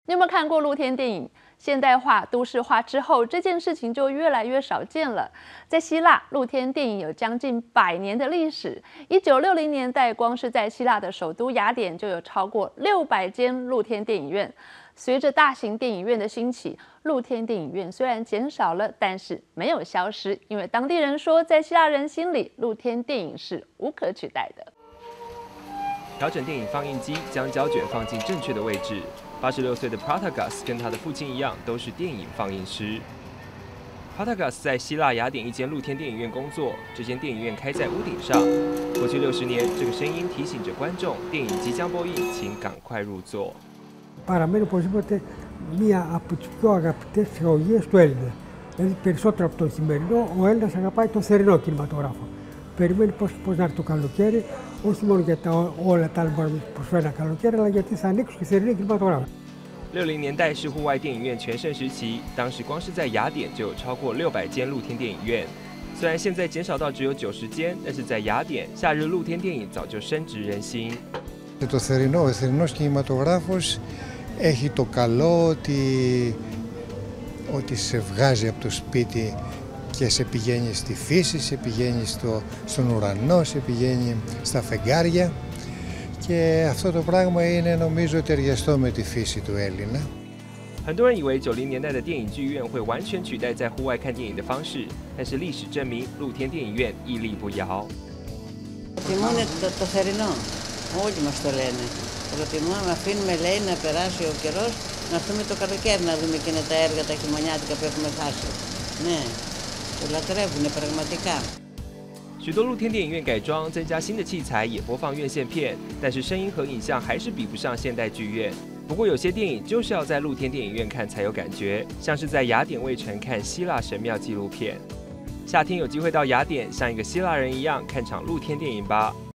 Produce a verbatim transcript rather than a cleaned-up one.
你有没有看过露天电影？现代化、都市化之后，这件事情就越来越少见了。在希腊，露天电影有将近百年的历史。一九六零年代，光是在希腊的首都雅典就有超过六百间露天电影院。随着大型电影院的兴起，露天电影院虽然减少了，但是没有消失，因为当地人说，在希腊人心里，露天电影是无可取代的。 调整电影放映机，将胶卷放进正确的位置。八十六岁的 Protagas 跟他的父亲一样，都是电影放映师。Protagas 在希腊雅典一间露天电影院工作，这间电影院开在屋顶上。过去六十年，这个声音提醒着观众，电影即将播映，请赶快入座。 Παραμένει οπωσδήποτε μία από τις πιο αγαπητές θεολογίες του Έλληνα. Δηλαδή περισσότερο από τον σημερινό, ο Έλληνας αγαπάει τον θερινό κινηματογράφο. Περιμένει πώς, πώς να έρθει το καλοκαίρι, όχι μόνο για τα, όλα τα άλλα μπορεί να προσφέρει ένα καλοκαίρι, αλλά γιατί θα ανοίξουν και θερινή κινηματογράφο. 六零年代是户外电影院全盛时期，当时光是在雅典就有超过六百间露天电影院。虽然现在减少到只有九十间，但是在雅典，夏日露天电影早就深植人心。 Το θερινό, ο θερινός κινηματογράφος έχει το καλό ότι, ότι σε βγάζει από το σπίτι και σε πηγαίνει στη φύση, σε πηγαίνει στο, στον ουρανό, σε πηγαίνει στα φεγγάρια και αυτό το πράγμα είναι νομίζω ταιριαστό με τη φύση του Έλληνα. 很多人以为九零年代的电影剧院会完全取代在户外看电影的方式，但是历史证明，露天电影院屹立不摇。 Προτιμούν το, το θερινό, όλοι μας το λένε. Προτιμούμε, αφήνουμε λέει να περάσει ο καιρός, να έρθουμε το καλοκαίρι να δούμε εκείνα τα έργα τα χειμωνιάτικα που έχουμε χάσει. Ναι, το λατρεύουν πραγματικά。 许多露天电影院改装，增加新的器材，也播放院线片，但是声音和影像还是比不上现代剧院。不过有些电影就是要在露天电影院看才有感觉，像是在雅典卫城看希腊神庙纪录片。夏天有机会到雅典，像一个希腊人一样看场露天电影吧。